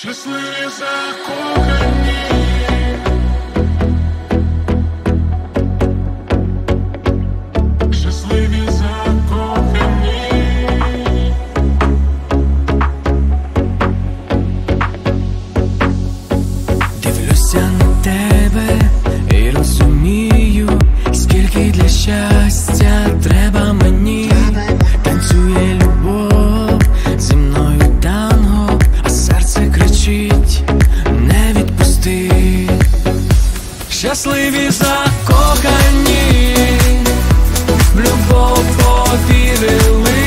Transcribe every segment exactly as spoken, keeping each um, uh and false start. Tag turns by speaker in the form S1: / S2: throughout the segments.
S1: щасливі закохані. Щасливі закохані.
S2: Дивлюся на тебе і розумію, скільки для щастя треба мені. Танцює любов зі мною танго, а серце кричить: не відпусти. Щасливі закохані, в любов повірили.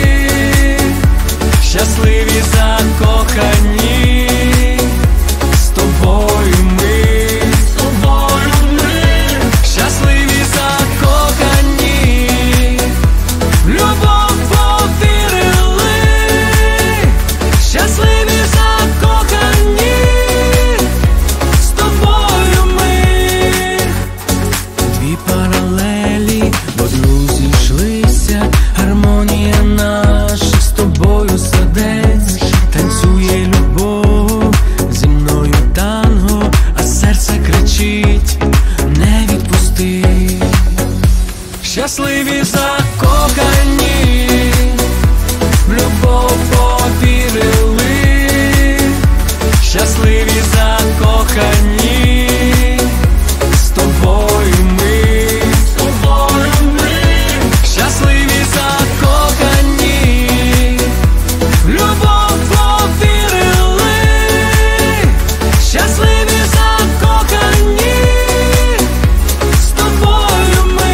S2: Щасливі закохані, з тобою ми, з тобою ми. Щасливі закохані, в любов повірили. Щасливі закохані, з тобою ми. Дві паралелі в одну зійшлися, гармонія наша з тобою сердець. Танцює любов зі мною танго, а серце кричить: не відпусти. Щасливі закохані, в любов повірили. Щасливі закохані, з тобою ми, з тобою ми. Щасливі закохані, в любов повірили. Щасливі закохані, з тобою ми.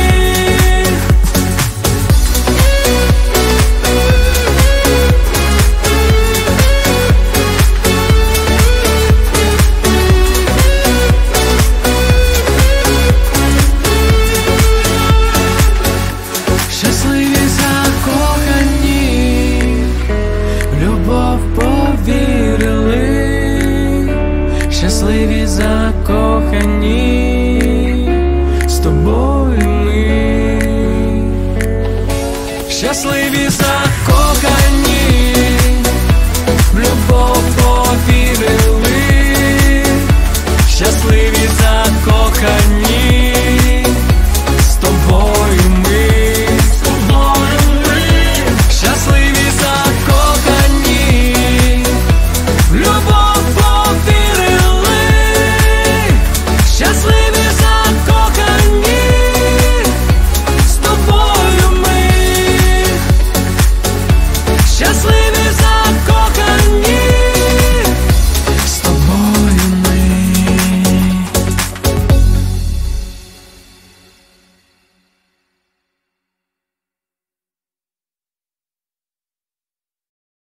S2: Щасливі закохані, в любов повірили. Щасливі закохані.